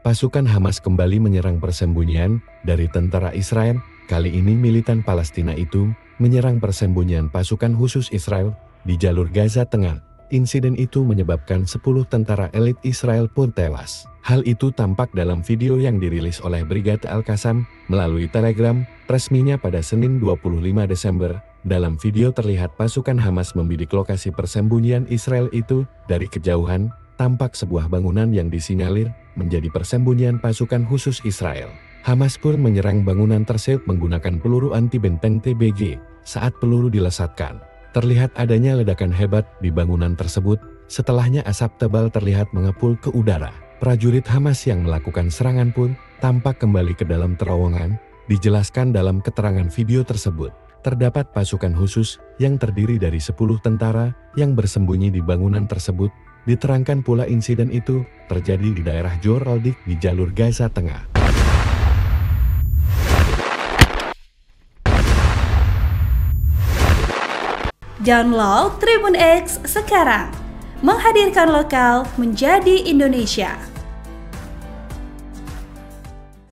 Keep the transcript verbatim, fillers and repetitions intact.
pasukan Hamas kembali menyerang persembunyian dari tentara Israel. Kali ini militan Palestina itu menyerang persembunyian pasukan khusus Israel di jalur Gaza Tengah. Insiden itu menyebabkan sepuluh tentara elit Israel pun tewas. Hal itu tampak dalam video yang dirilis oleh Brigade Al-Qassam melalui Telegram resminya pada Senin dua puluh lima Desember. Dalam video terlihat pasukan Hamas membidik lokasi persembunyian Israel itu. Dari kejauhan, tampak sebuah bangunan yang disinyalir menjadi persembunyian pasukan khusus Israel. Hamas pun menyerang bangunan tersebut menggunakan peluru anti-benteng T B G. Saat peluru dilesatkan, terlihat adanya ledakan hebat di bangunan tersebut. Setelahnya asap tebal terlihat mengepul ke udara. Prajurit Hamas yang melakukan serangan pun tampak kembali ke dalam terowongan. Dijelaskan dalam keterangan video tersebut, terdapat pasukan khusus yang terdiri dari sepuluh tentara yang bersembunyi di bangunan tersebut. Diterangkan pula insiden itu terjadi di daerah Joraldik di jalur Gaza Tengah. Download Tribun X sekarang, menghadirkan lokal menjadi Indonesia.